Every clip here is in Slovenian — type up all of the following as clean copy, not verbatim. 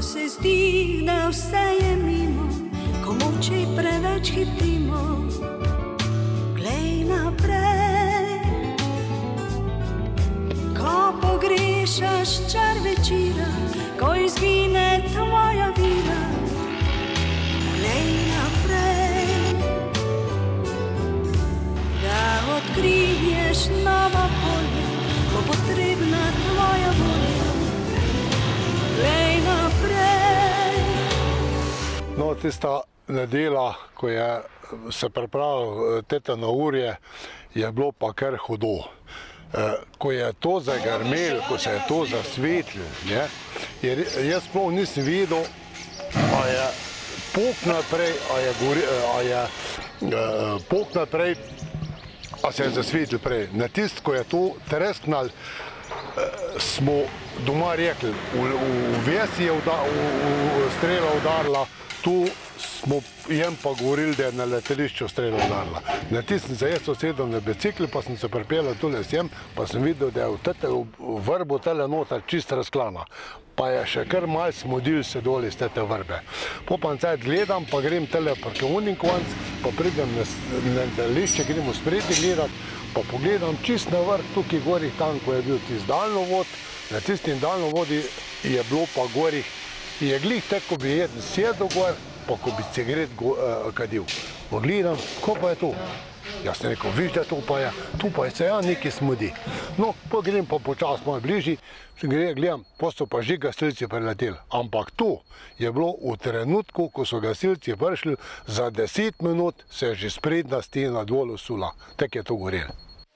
se zdi, da vse je mimo, ko moči preveč hitimo, glej naprej. Ko pogrešaš čar večera, ko izgine tvoja vira, glej naprej. Da odkriješ nova polja, ko potrebna tvoja volja, glej naprej. No, tista nedela, ko je se pripravil teta na urje, je bilo pa kar hudo. Ko je to zagrmel, ko se je to zasvetlil, jaz sploh nisem videl, a je pok naprej, a se je zasvetlil prej. Na tist, ko je to tresknal, smo doma rekli, v vesi je strela udarila, tu smo jem pa govorili, da je na letališču strela udarila. Na tist sem se jaz usedel na bicikli, pa sem se pripeljal tule sem, pa sem videl, da je v vrbu tele noter čist razklana. Pa je še kar malo smodil se dol iz tete vrbe. Po pa encajt gledam, pa grem tele proti unim konc, pa pridem na letališče, gremo spredi gledat, pa pogledam čist na vrh, tukaj gorih tam, ko je bil tist daljnovod, na tistim daljnovodi je bilo pa gorih, je glih tako, ko bi jeden sedel gor, pa ko bi cigaret kadil. Pogledam, ko pa je to? Jaz sem rekel, viš, da to pa je, tu pa je se ja nekaj smodi. No, pa grem pa počas malo bližji, gledam, pa so pa že gasilci prileteli. Ampak to je bilo v trenutku, ko so gasilci prišli, za 10 minut se je že sprednja stena dol usula. Tako je to gorelo.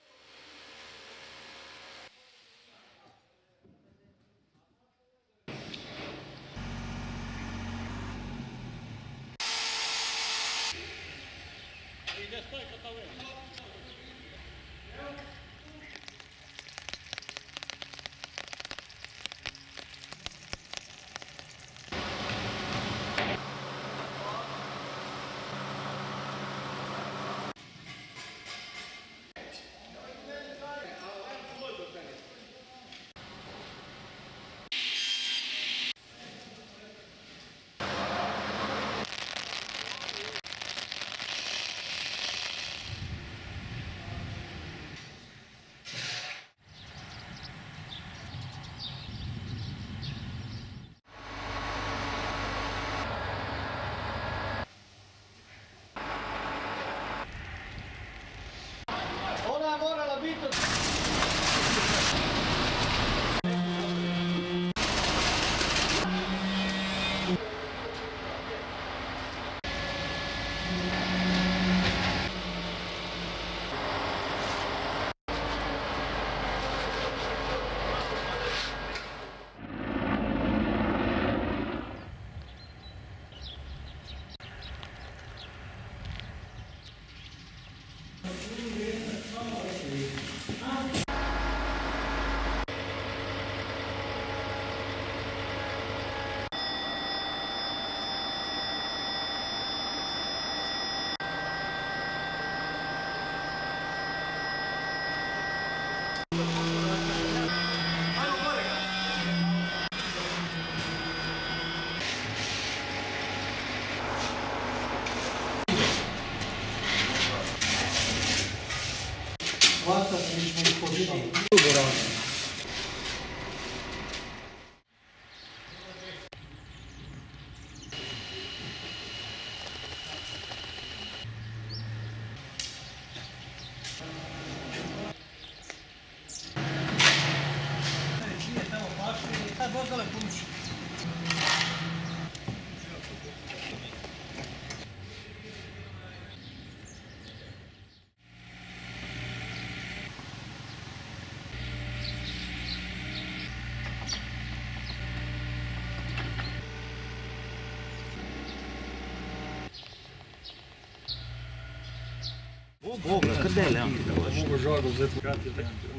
Boga, kar del, ja. Boga žago, zdaj pokati,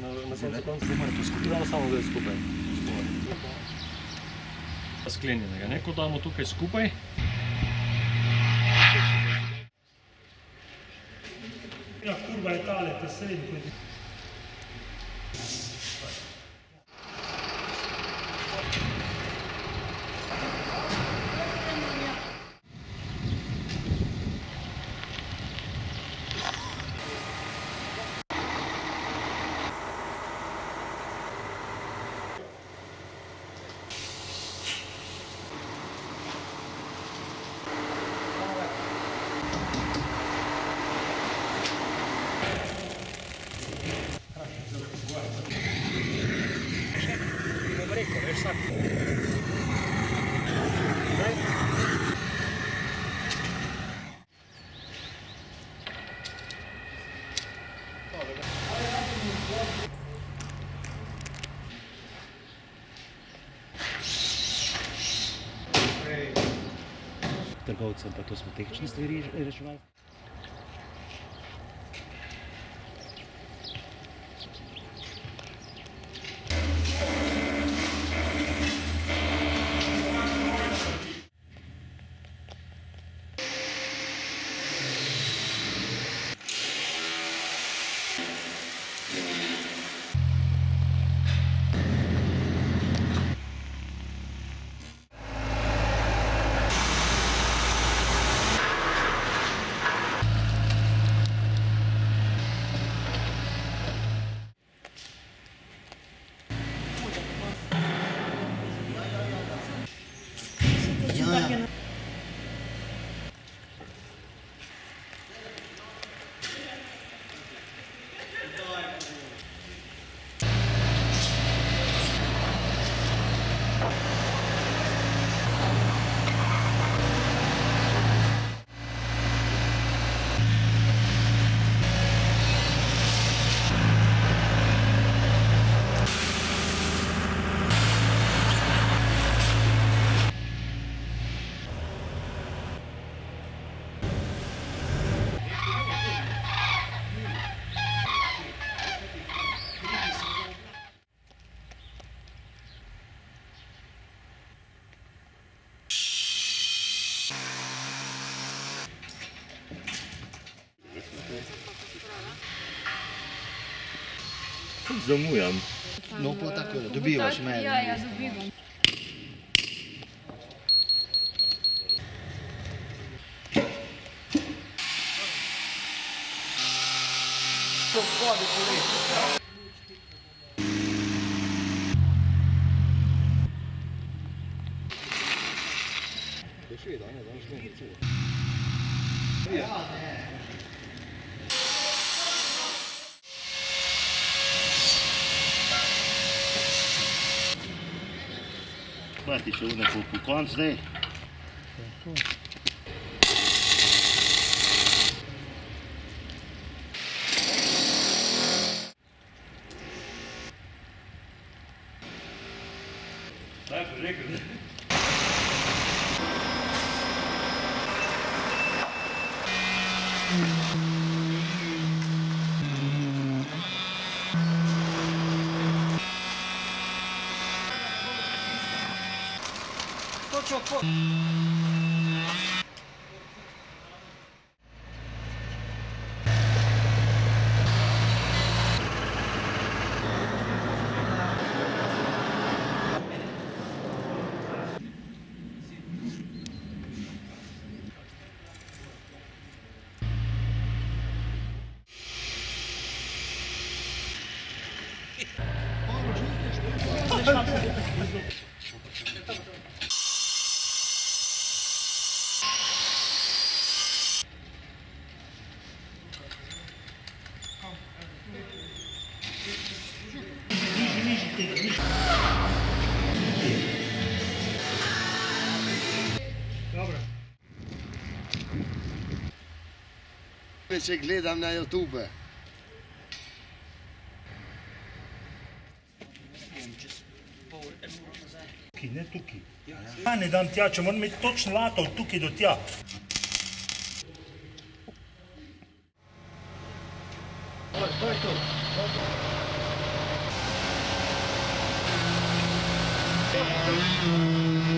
na koncu se mora poskupiti, samo zdaj skupaj. Sklenjenega, ne, ko damo tukaj skupaj. Ja, kurva je tale, ta srednji. Trgovcem pa to smo tehnične stvari reševali. Zamujam. No, pa tako, dobivaš mene. Ja, dobivam. Hvati še nekaj po konc zdaj. Daj, prežekaj. Če gledam na YouTube. Tukaj, ne tukaj. Ja, ne dam tja, če moram imeti točno lato od tukaj do tja. To je to.